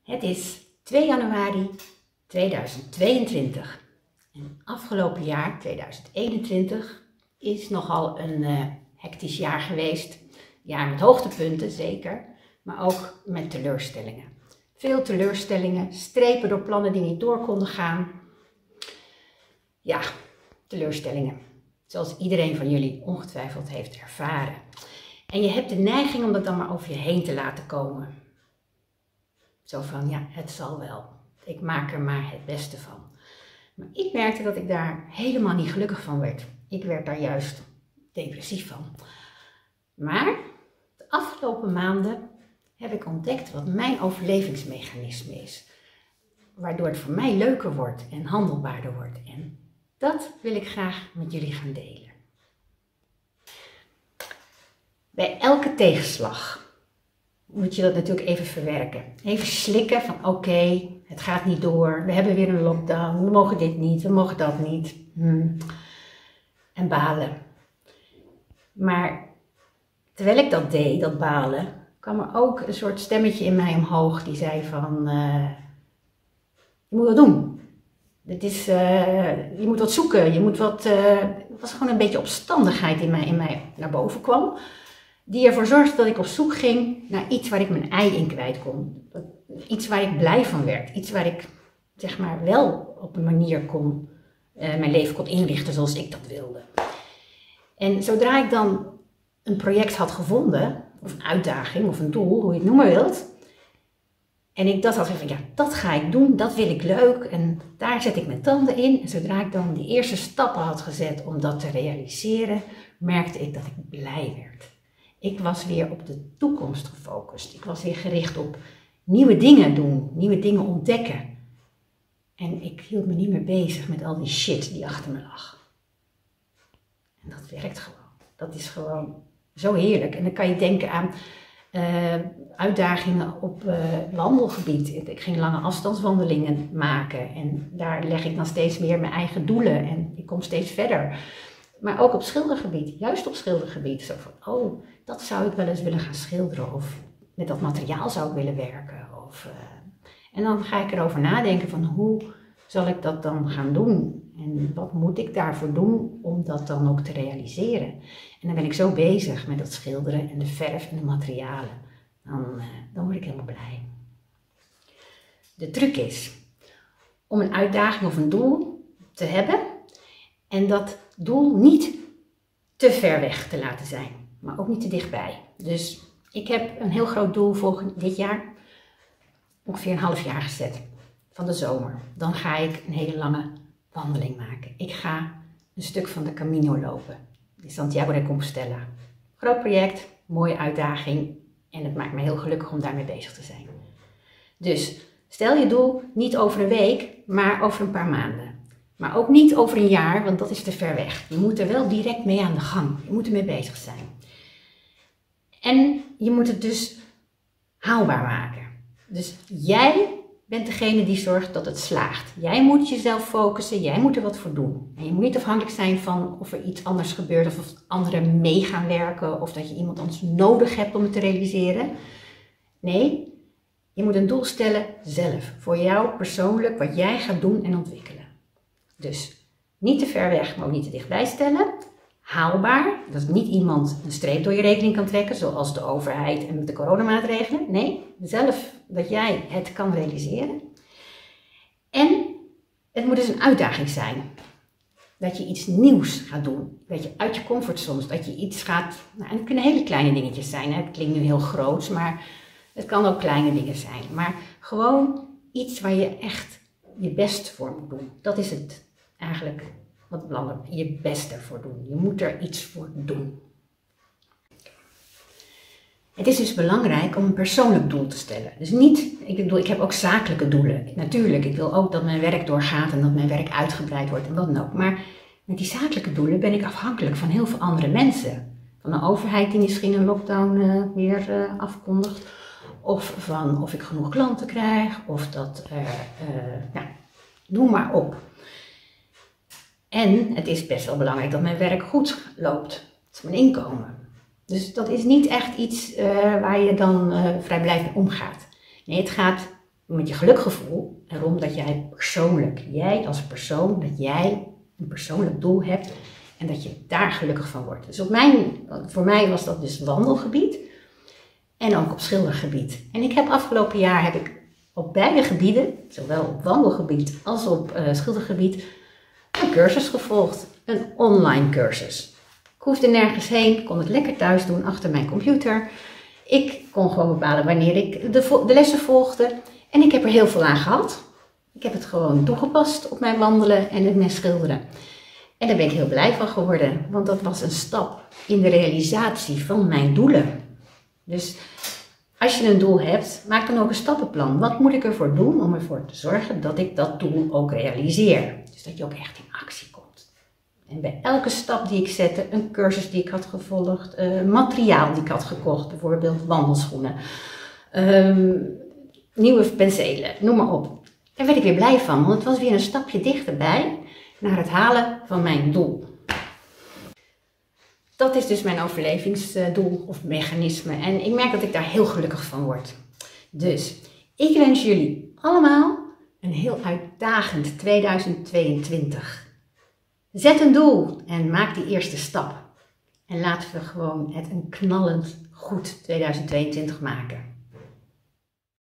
Het is 2 januari 2022. En afgelopen jaar, 2021, is nogal een hectisch jaar geweest. Jaar met hoogtepunten, zeker, maar ook met teleurstellingen. Veel teleurstellingen, strepen door plannen die niet door konden gaan. Ja, teleurstellingen. Zoals iedereen van jullie ongetwijfeld heeft ervaren. En je hebt de neiging om dat dan maar over je heen te laten komen. Zo van, ja, het zal wel. Ik maak er maar het beste van. Maar ik merkte dat ik daar helemaal niet gelukkig van werd. Ik werd daar juist depressief van. Maar de afgelopen maanden heb ik ontdekt wat mijn overlevingsmechanisme is. Waardoor het voor mij leuker wordt en handelbaarder wordt. En dat wil ik graag met jullie gaan delen. Bij elke tegenslag moet je dat natuurlijk even verwerken. Even slikken van oké, het gaat niet door. We hebben weer een lockdown. We mogen dit niet. We mogen dat niet. En balen. Maar terwijl ik dat deed, dat balen, kwam er ook een soort stemmetje in mij omhoog. Die zei van, je moet wat doen. Je moet wat zoeken. Je moet wat, het was gewoon een beetje opstandigheid die in mij naar boven kwam. Die ervoor zorgde dat ik op zoek ging naar iets waar ik mijn ei in kwijt kon. Iets waar ik blij van werd. Iets waar ik, zeg maar, wel op een manier mijn leven kon inrichten zoals ik dat wilde. En zodra ik dan een project had gevonden, of een uitdaging, of een doel, hoe je het noemen wilt. En ik dacht van, ja, dat ga ik doen, dat wil ik leuk. En daar zet ik mijn tanden in. En zodra ik dan die eerste stappen had gezet om dat te realiseren, merkte ik dat ik blij werd. Ik was weer op de toekomst gefocust. Ik was weer gericht op nieuwe dingen doen, nieuwe dingen ontdekken. En ik hield me niet meer bezig met al die shit die achter me lag. En dat werkt gewoon. Dat is gewoon zo heerlijk. En dan kan je denken aan uitdagingen op wandelgebied. Ik ging lange afstandswandelingen maken. En daar leg ik dan steeds meer mijn eigen doelen. En ik kom steeds verder. Maar ook op schildergebied. Juist op schildergebied. Zo van, oh, dat zou ik wel eens willen gaan schilderen. Of met dat materiaal zou ik willen werken. En dan ga ik erover nadenken van hoe zal ik dat dan gaan doen? En wat moet ik daarvoor doen om dat dan ook te realiseren? En dan ben ik zo bezig met dat schilderen en de verf en de materialen. Dan word ik helemaal blij. De truc is om een uitdaging of een doel te hebben en dat doel niet te ver weg te laten zijn, maar ook niet te dichtbij. Dus ik heb een heel groot doel voor dit jaar, ongeveer een half jaar gezet, van de zomer. Dan ga ik een hele lange wandeling maken. Ik ga een stuk van de Camino lopen, in Santiago de Compostela. Groot project, mooie uitdaging en het maakt me heel gelukkig om daarmee bezig te zijn. Dus stel je doel niet over een week, maar over een paar maanden. Maar ook niet over een jaar, want dat is te ver weg. Je moet er wel direct mee aan de gang. Je moet ermee bezig zijn. En je moet het dus haalbaar maken. Dus jij bent degene die zorgt dat het slaagt. Jij moet jezelf focussen, jij moet er wat voor doen. En je moet niet afhankelijk zijn van of er iets anders gebeurt of anderen mee gaan werken of dat je iemand anders nodig hebt om het te realiseren. Nee, je moet een doel stellen zelf. Voor jou persoonlijk, wat jij gaat doen en ontwikkelen. Dus niet te ver weg, maar ook niet te dichtbij stellen. Haalbaar, dat niet iemand een streep door je rekening kan trekken, zoals de overheid en de coronamaatregelen. Nee, zelf dat jij het kan realiseren. En het moet dus een uitdaging zijn. Dat je iets nieuws gaat doen. Dat je uit je comfortzone, dat je iets gaat... Nou, en het kunnen hele kleine dingetjes zijn. Hè? Het klinkt nu heel groots, maar het kan ook kleine dingen zijn. Maar gewoon iets waar je echt je best voor moet doen. Dat is het eigenlijk wat belangrijk is. Je best ervoor doen. Je moet er iets voor doen. Het is dus belangrijk om een persoonlijk doel te stellen. Dus niet, ik heb ook zakelijke doelen. Natuurlijk, ik wil ook dat mijn werk doorgaat en dat mijn werk uitgebreid wordt en wat dan ook. Maar met die zakelijke doelen ben ik afhankelijk van heel veel andere mensen. Van een overheid die misschien een lockdown weer afkondigt. Of van of ik genoeg klanten krijg. Of dat, noem maar op. En het is best wel belangrijk dat mijn werk goed loopt. Dat is mijn inkomen. Dus dat is niet echt iets waar je dan vrijblijvend omgaat. Nee, het gaat met je gelukgevoel erom dat jij als persoon, dat jij een persoonlijk doel hebt en dat je daar gelukkig van wordt. Dus voor mij was dat dus wandelgebied en ook op schildergebied. En ik heb afgelopen jaar op beide gebieden, zowel op wandelgebied als op schildergebied, een cursus gevolgd. Een online cursus. Ik hoefde nergens heen, ik kon het lekker thuis doen achter mijn computer. Ik kon gewoon bepalen wanneer ik de lessen volgde. En ik heb er heel veel aan gehad. Ik heb het gewoon toegepast op mijn wandelen en het mijn schilderen. En daar ben ik heel blij van geworden, want dat was een stap in de realisatie van mijn doelen. Dus als je een doel hebt, maak dan ook een stappenplan. Wat moet ik ervoor doen om ervoor te zorgen dat ik dat doel ook realiseer? Dus dat je ook echt in actie komt. En bij elke stap die ik zette, een cursus die ik had gevolgd, materiaal die ik had gekocht, bijvoorbeeld wandelschoenen, nieuwe penselen, noem maar op. Daar werd ik weer blij van, want het was weer een stapje dichterbij naar het halen van mijn doel. Dat is dus mijn overlevingsdoel of mechanisme en ik merk dat ik daar heel gelukkig van word. Dus ik wens jullie allemaal een heel uitdagend 2022. Zet een doel en maak die eerste stap. En laten we gewoon het een knallend goed 2022 maken.